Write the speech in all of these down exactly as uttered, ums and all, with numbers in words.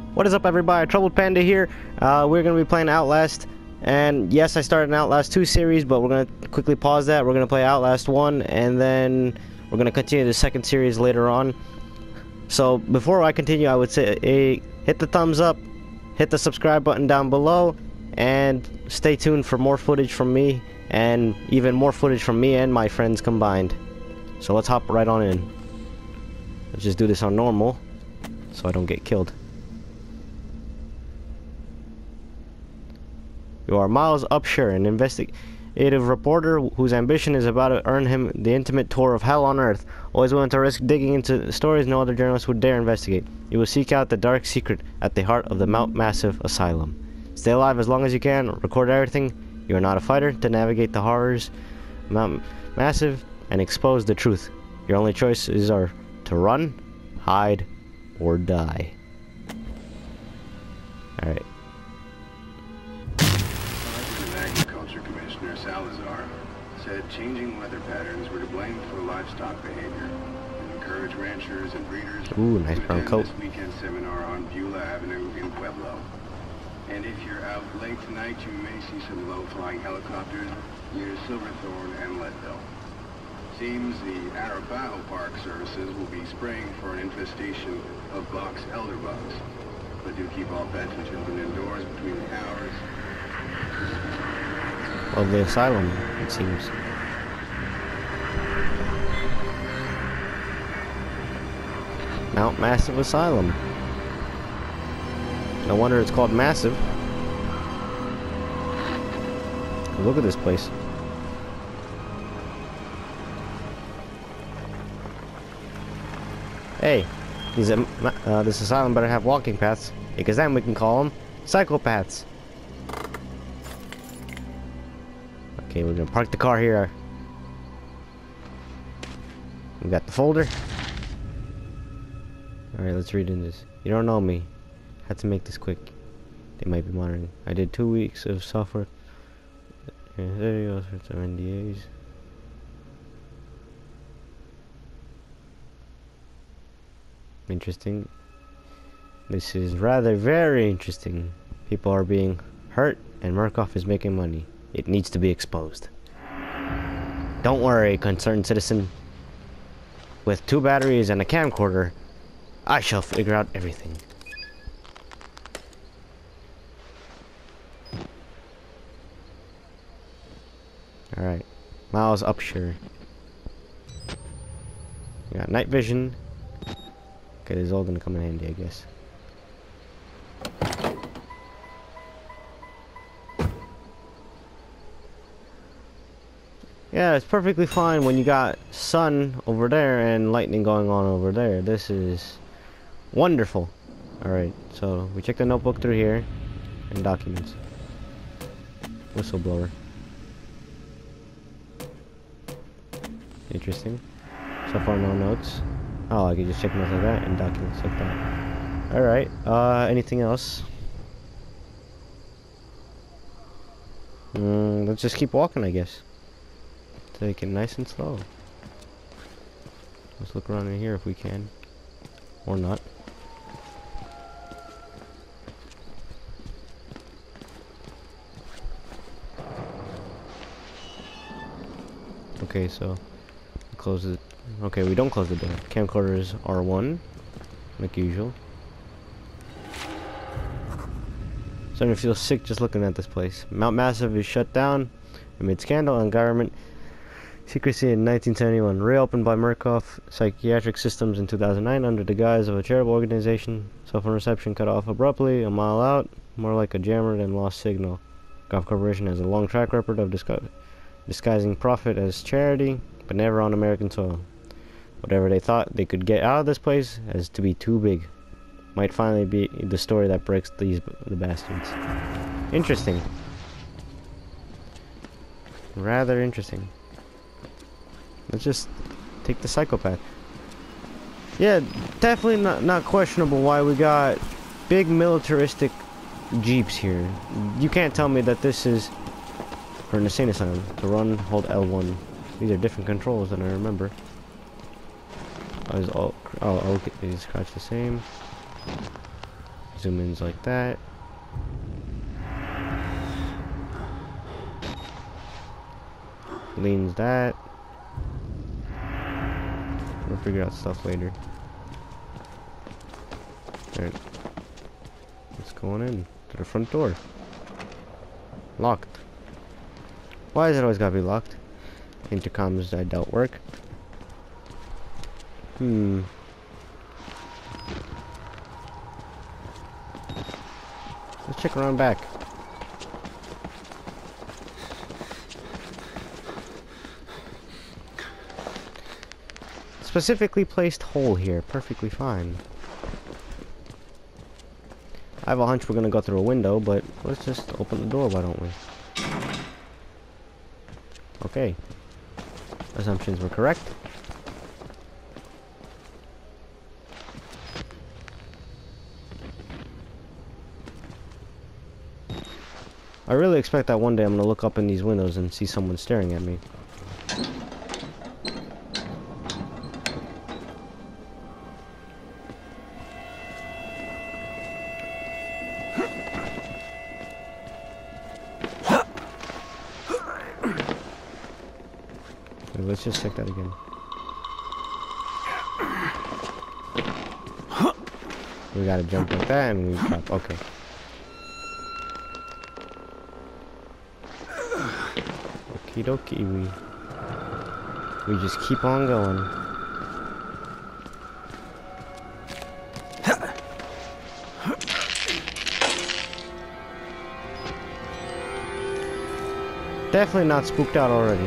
What is up, everybody? Troubled Panda here. Uh, we're going to be playing Outlast. And yes, I started an Outlast two series, but we're going to quickly pause that. We're going to play Outlast one, and then we're going to continue the second series later on. So before I continue, I would say hey, hit the thumbs up, hit the subscribe button down below, and stay tuned for more footage from me, and even more footage from me and my friends combined. So let's hop right on in. Let's just do this on normal, so I don't get killed. You are Miles Upshur, an investigative reporter whose ambition is about to earn him the intimate tour of hell on Earth. Always willing to risk digging into stories no other journalist would dare investigate. You will seek out the dark secret at the heart of the Mount Massive Asylum. Stay alive as long as you can, record everything. You are not a fighter to navigate the horrors of Mount Massive and expose the truth. Your only choices are to run, hide, or die. Alright. Agriculture Commissioner Salazar said changing weather patterns were to blame for livestock behavior and encourage ranchers and breeders Ooh, nice to brown attend coat. this weekend seminar on Beulah Avenue in Pueblo. And if you're out late tonight, you may see some low-flying helicopters near Silverthorne and Leadville. Seems the Arapaho Park services will be spraying for an infestation of box elderbugs. But do keep all pets and children indoors between the hours. Of the asylum, it seems. Mount Massive Asylum. No wonder it's called Massive. Look at this place. Hey, these, uh, this asylum better have walking paths, because then we can call them psychopaths. Okay, we're gonna park the car here. We got the folder. Alright, let's read in this. You don't know me. Had to make this quick. They might be monitoring. I did two weeks of software. There you go, sorts of N D As. Interesting. This is rather very interesting. People are being hurt and Murkoff is making money. It needs to be exposed. Don't worry, concerned citizen. With two batteries and a camcorder, I shall figure out everything. Alright. Miles Upshur. You got night vision. Okay, this is all gonna come in handy, I guess. Yeah, it's perfectly fine when you got sun over there and lightning going on over there. This is wonderful. Alright, so we check the notebook through here and documents. Whistleblower. Interesting. So far, no notes. Oh, I can just check notes like that and documents like that. Alright, uh, anything else? Mm, let's just keep walking, I guess. Take it nice and slow. Let's look around in here if we can. Or not. Okay, so close it. Okay, we don't close the door. Camcorder is R one, like usual. Starting to feel sick just looking at this place. Mount Massive is shut down amid scandal and government secrecy in nineteen seventy-one. Reopened by Murkoff Psychiatric Systems in two thousand nine under the guise of a charitable organization. Cell phone reception cut off abruptly a mile out, more like a jammer than lost signal. Goff Corporation has a long track record of disgu disguising profit as charity, but never on American soil. Whatever they thought they could get out of this place has to be too big. Might finally be the story that breaks these the bastards. Interesting. Rather interesting. Let's just take the psychopath. Yeah, definitely not not questionable why we got big militaristic jeeps here. You can't tell me that this is for an insane asylum. To run, hold L one. These are different controls than I remember. Oh, is all, oh, okay, they scratch the same. Zoom ins like that. Leans that. We'll figure out stuff later. Alright. Let's go on in to the front door. Locked. Why is it always gotta be locked? Intercoms I doubt work. Hmm. Let's check around back. Specifically placed hole here, perfectly fine. I have a hunch we're gonna go through a window, but let's just open the door, why don't we? Okay. Assumptions were correct. I really expect that one day I'm gonna look up in these windows and see someone staring at me. Let's just check that again. We gotta jump like that and we drop. Okay. Okie dokie. We, we just keep on going. Definitely not spooked out already.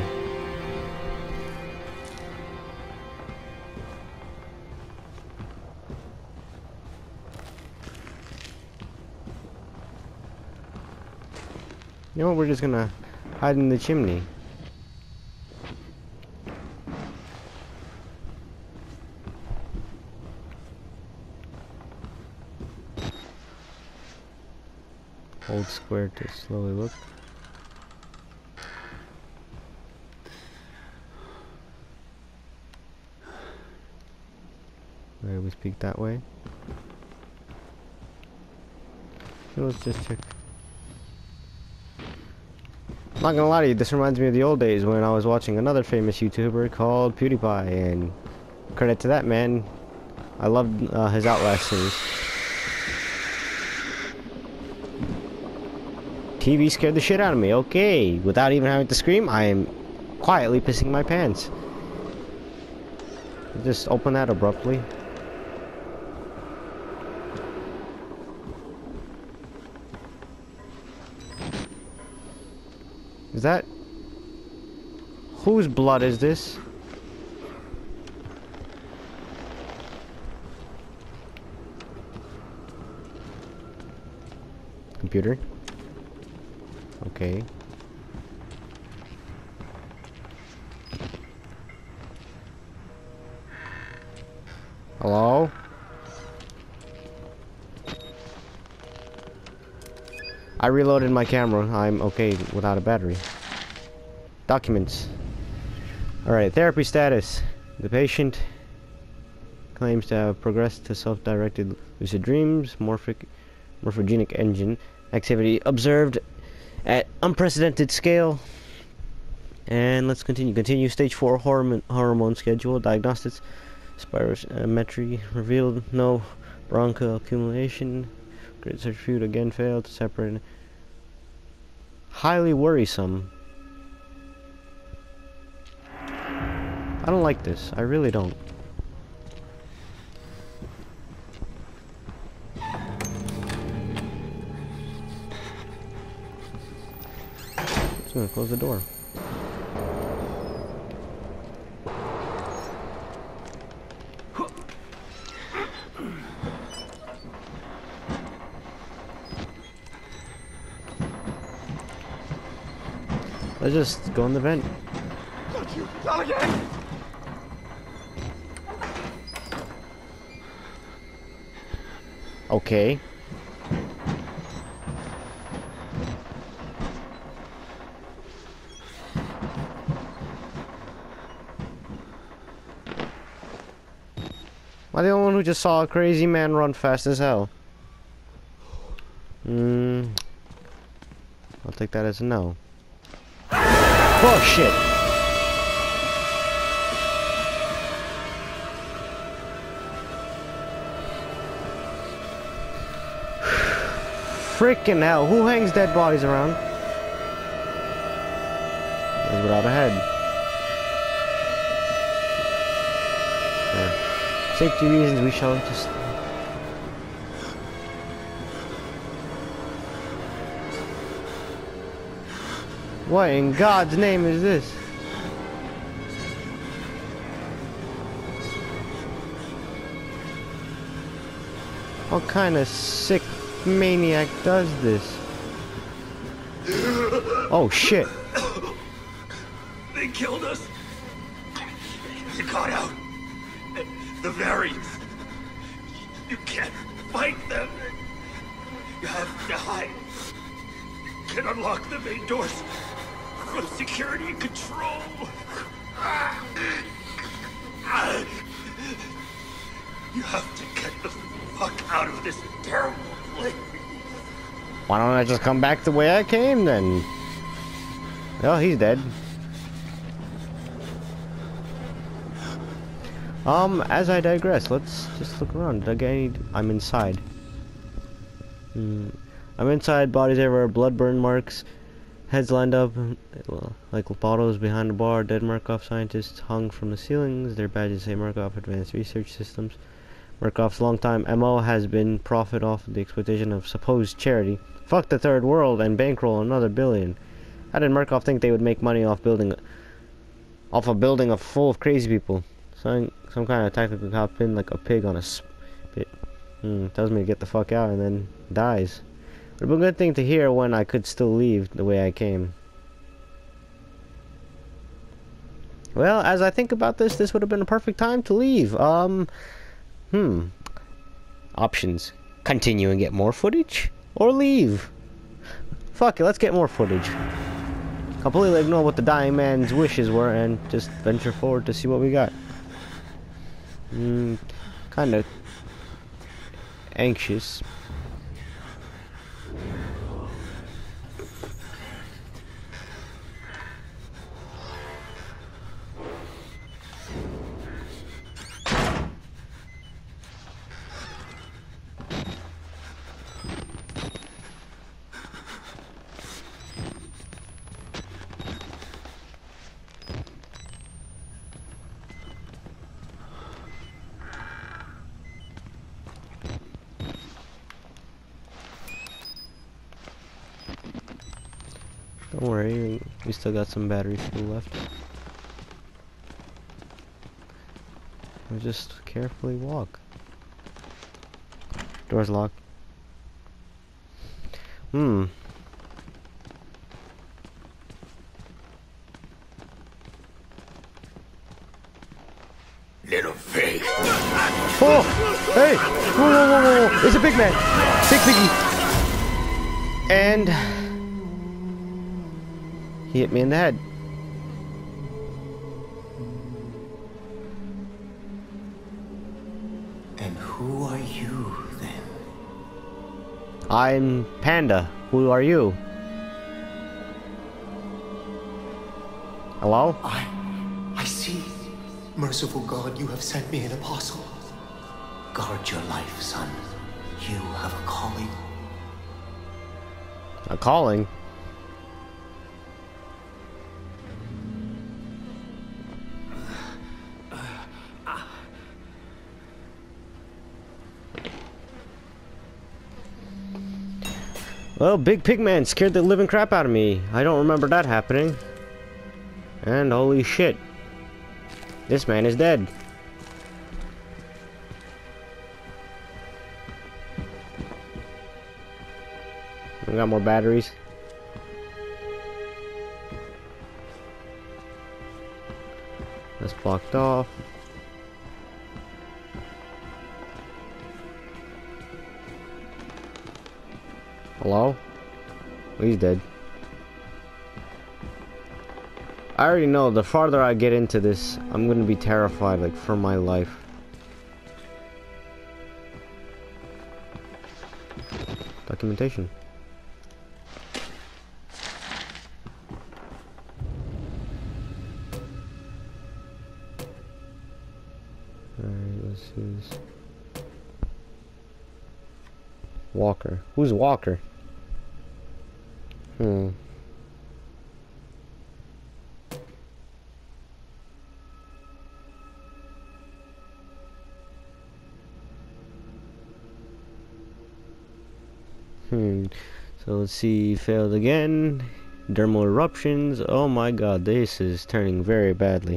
You know what, we're just gonna hide in the chimney. Hold square to slowly look. Alright, we speak that way. So let's just check. I'm not gonna lie to you, this reminds me of the old days when I was watching another famous YouTuber called PewDiePie, and credit to that man, I loved uh, his Outlast series. T V scared the shit out of me, okay. Without even having to scream, I am quietly pissing my pants. Just open that abruptly. Is that... whose blood is this? Computer. Okay. Hello? I reloaded my camera. I'm okay without a battery. Documents. Alright, therapy status. The patient claims to have progressed to self-directed lucid dreams, morphic, morphogenic engine activity observed at unprecedented scale. And let's continue. Continue stage four hormone, hormone schedule. Diagnostics. Spirometry revealed no bronchial accumulation. Grid centrifuge again failed to separate. Highly worrisome. I don't like this. I really don't. Just gonna close the door. Let's just go in the vent. Not you! Not again! Okay. Am I the only one who just saw a crazy man run fast as hell? Hmm. I'll take that as a no. Oh shit! Freaking hell! Who hangs dead bodies around? Is without a head. For safety reasons, we shall just. What in God's name is this? What kind of sick maniac does this? Oh shit. They killed us. You got out. The variants. You can't fight them. You have to hide. You can unlock the main doors from security control. You have to get the fuck out of this terrible place. Why don't I just come back the way I came then? Well, he's dead. Um, as I digress, let's just look around. Again, I'm inside. Hmm. I'm inside, bodies everywhere, blood burn marks, heads lined up like bottles behind the bar, dead Murkoff scientists hung from the ceilings, their badges say Murkoff Advanced Research Systems. Murkoff's longtime M O has been profit off the exploitation of supposed charity. Fuck the third world and bankroll another billion. How did Murkoff think they would make money off building, off a building of full of crazy people? Some, some kind of tactical cop pinned like a pig on a spit. Hmm, tells me to get the fuck out and then dies. Would have been a good thing to hear when I could still leave the way I came. Well, as I think about this, this would have been a perfect time to leave. Um, hmm. Options. Continue and get more footage? Or leave? Fuck it, let's get more footage. Completely ignore what the dying man's wishes were and just venture forward to see what we got. Hmm, kind of anxious. Don't worry, we still got some battery fuel left. We'll just carefully walk. Door's locked. Hmm. Little pig. Oh! Hey! Whoa, whoa, whoa, whoa, whoa! It's a big man! Big piggy! And... he hit me in the head. And who are you, then? I'm Panda. Who are you? Hello? I... I see. Merciful God, you have sent me an apostle. Guard your life, son. You have a calling. A calling? Well, Big Pigman scared the living crap out of me. I don't remember that happening. And holy shit. This man is dead. We got more batteries. That's blocked off. Hello? Oh, he's dead. I already know the farther I get into this, I'm gonna be terrified, like, for my life. documentation. Alright, let's see this. Walker. Who's Walker? Hmm. Hmm. So let's see. Failed again. Dermal eruptions. Oh my god, this is turning very badly.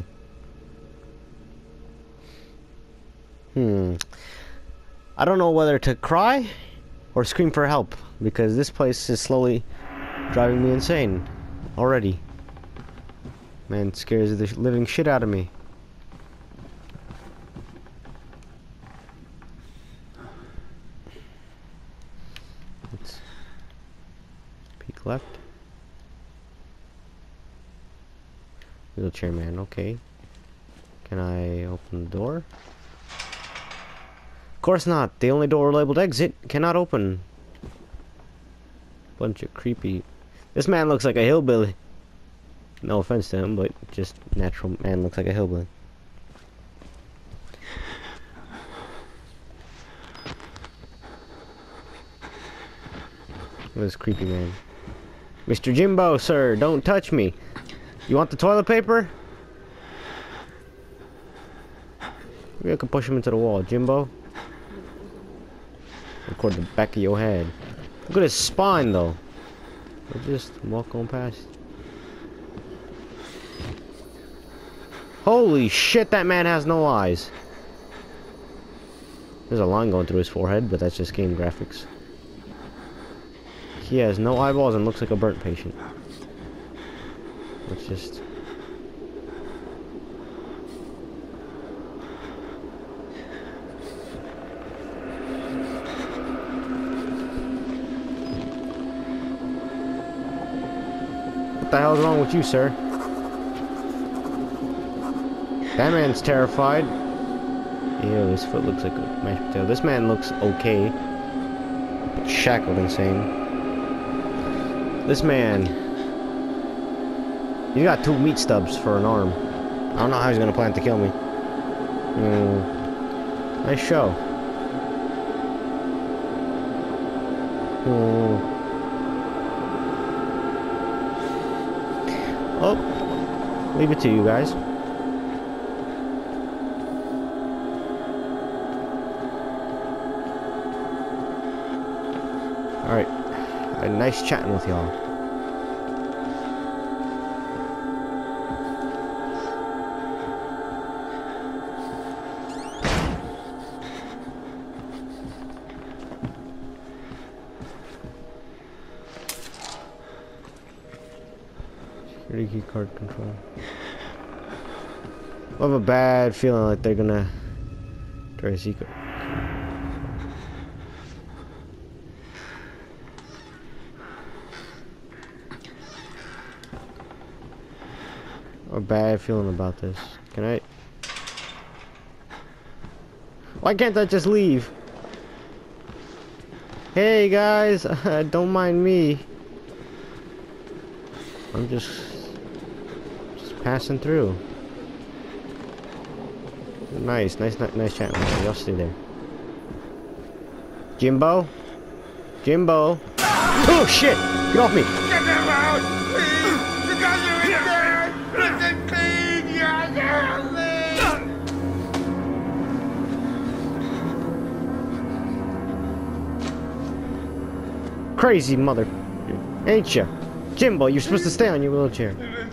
Hmm. I don't know whether to cry or scream for help, because this place is slowly driving me insane already. Man, it scares the living shit out of me. Let's peek left. Wheelchair man, okay. Can I open the door? Of course not. The only door labeled exit cannot open. Bunch of creepy. This man looks like a hillbilly. No offense to him, but just natural man looks like a hillbilly. Look at this creepy man. Mister Jimbo, sir, don't touch me. You want the toilet paper? Maybe I can push him into the wall, Jimbo. Record the back of your head. Look at his spine, though. I'll just walk on past. Holy shit, that man has no eyes. There's a line going through his forehead, but that's just game graphics. He has no eyeballs and looks like a burnt patient. Let's just... What the hell's wrong with you, sir? That man's terrified. Ew, his foot looks like a mashed potato. This man looks okay. But shackled insane. This man... He's got two meat stubs for an arm. I don't know how he's gonna plan to kill me. Mm. Nice show. Mm. Oh, leave it to you guys. Alright, uh, nice chatting with y'all. Security key card control. I have a bad feeling like they're gonna try a secret. A bad feeling about this. Can I? Why can't I just leave? Hey guys, uh, don't mind me. I'm just, just passing through. Nice, nice, nice, nice chatting with you. Y'all stay there. Jimbo, Jimbo. Oh shit! Get off me! Get them out! Please! You guys are in there! Listen, please! You're there! Crazy mother, ain't ya? Jimbo, you're supposed to stay on your wheelchair.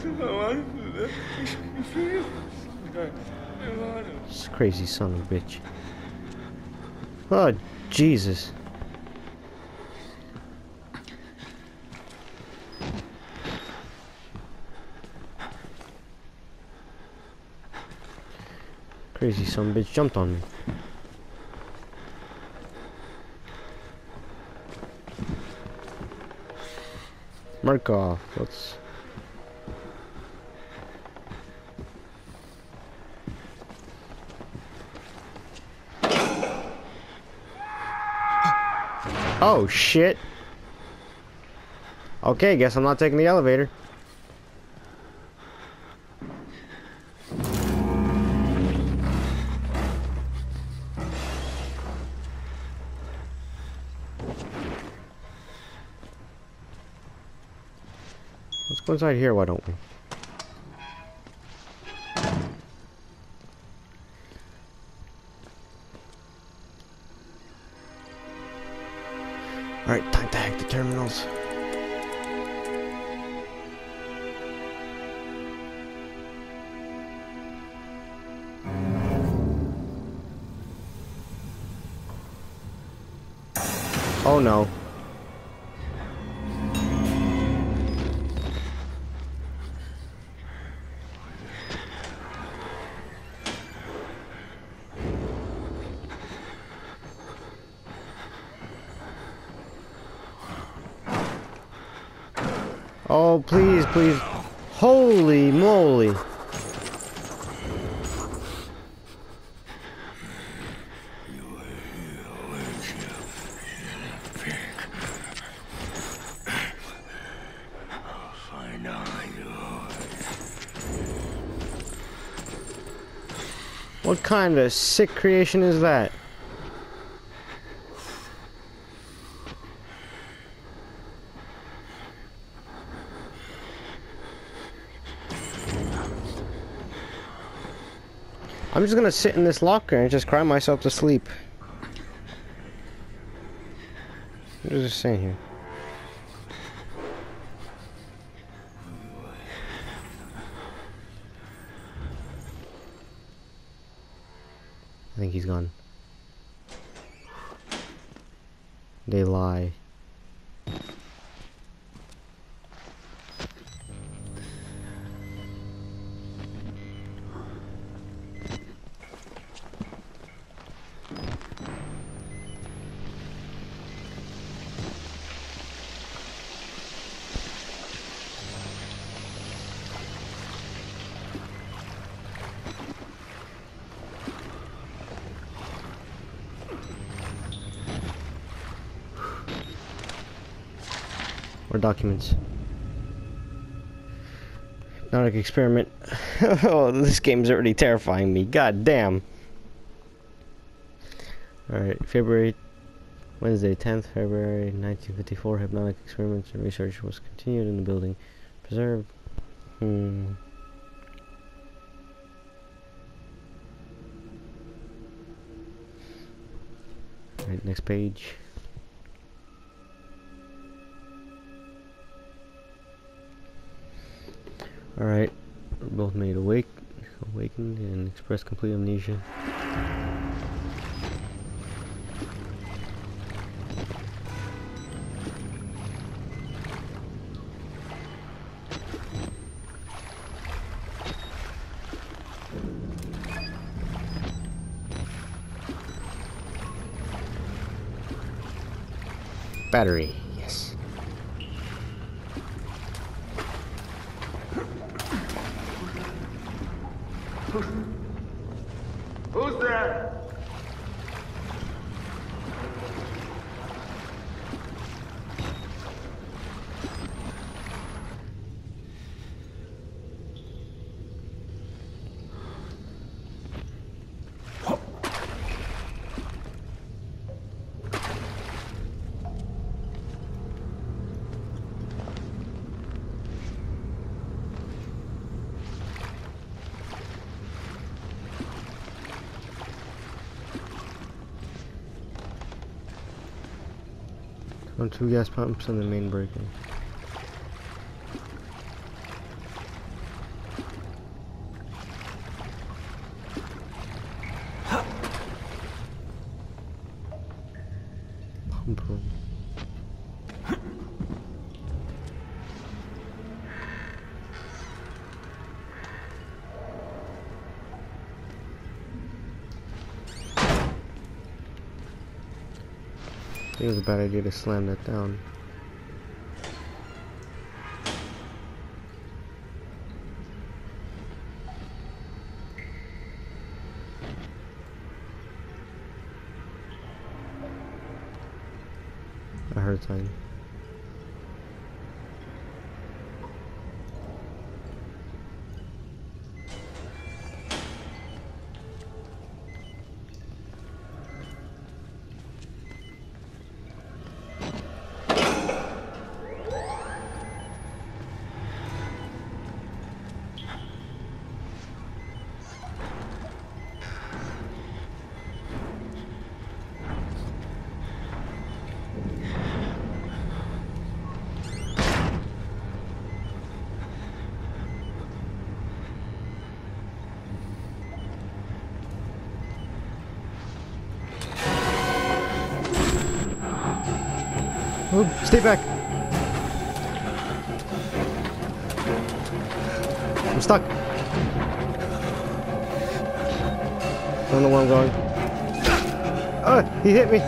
This crazy son of a bitch. Oh, Jesus. Crazy son of a bitch jumped on me. Markov, let's... Oh shit! Okay, guess I'm not taking the elevator. Let's go inside here, why don't we? Alright, time to hack the terminals. Oh no. Oh, please, please. Holy moly. What kind of sick creation is that? I'm just gonna sit in this locker and just cry myself to sleep. What is it saying here? I think he's gone. They lie. Or documents. Hypnotic experiment. Oh, this game's already terrifying me. God damn. Alright, February, Wednesday, tenth February nineteen fifty-four. Hypnotic experiments and research was continued in the building. Preserved. Hmm. Alright, next page. Alright, we're both made awake, awakened and expressed complete amnesia. Battery, yes. Who's there? On two gas pumps and the main breaker. Pump room. I think it was a bad idea to slam that down. I heard something. Stay back. I'm stuck. I don't know where I'm going. Oh, he hit me.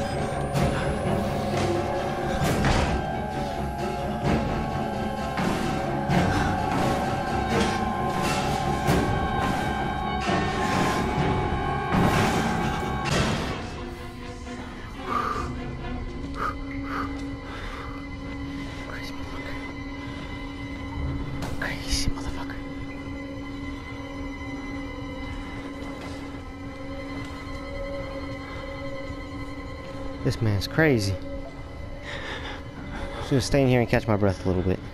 Crazy motherfucker. This man's crazy. I'm just gonna stay in here and catch my breath a little bit.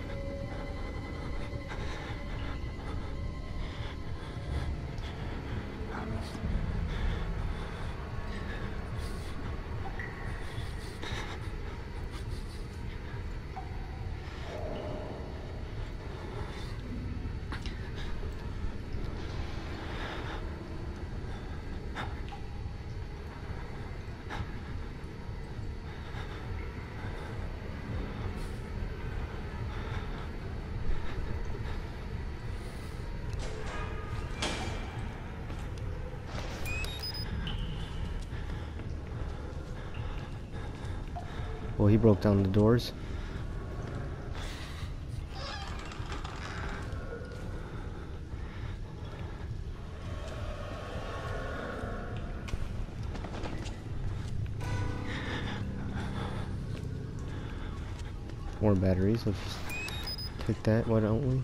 Well, he broke down the doors. More batteries. Let's just take that. Why don't we?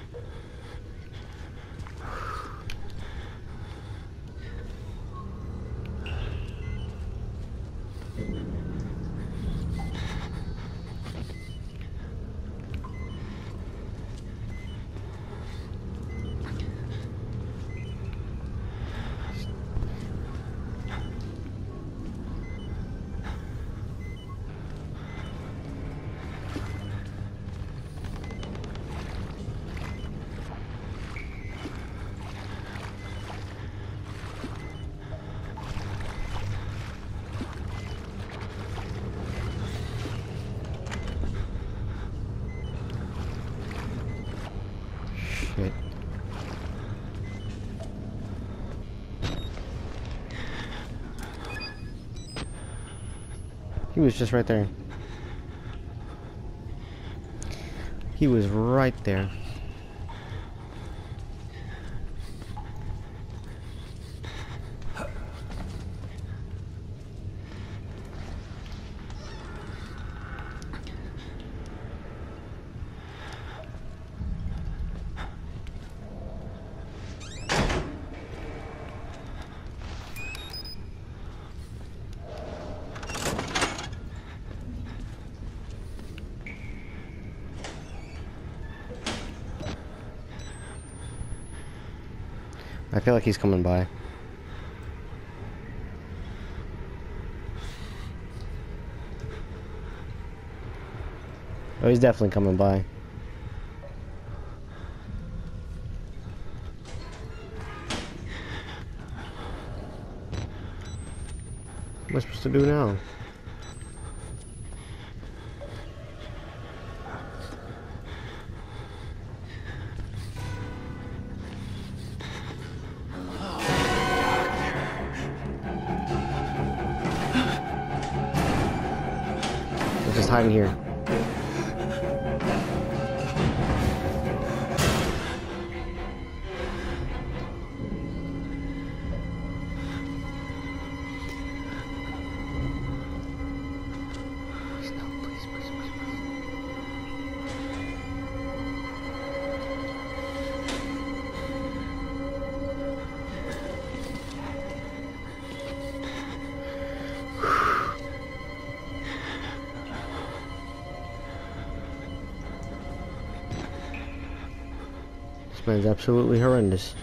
Shit. He was just right there. He was right there. I feel like he's coming by. Oh, he's definitely coming by. What am I supposed to do now? Just hiding here. Please no, please, please, please, please. This man's absolutely horrendous.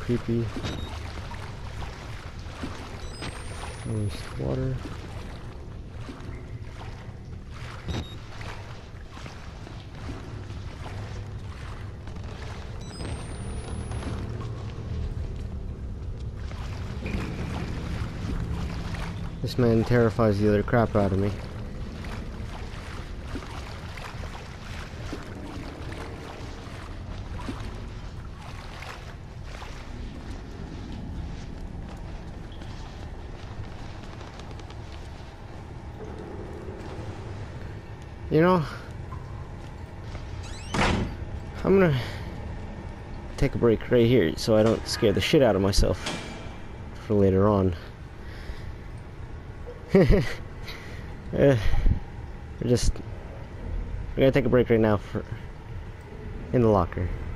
creepy. Waste water. This man terrifies the other crap out of me. You know, I'm gonna take a break right here so I don't scare the shit out of myself for later on. uh, we're just we're gonna take a break right now for in the locker.